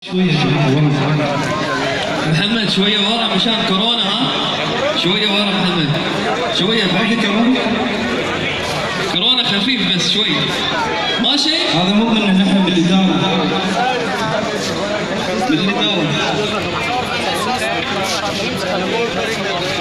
شوية ورا محمد شوية ورا مشان كورونا ها؟ شوية ورا محمد شوية باقي كورونا خفيف بس شوي ماشي؟ هذا مو منه نحن بالإدارة بالإدارة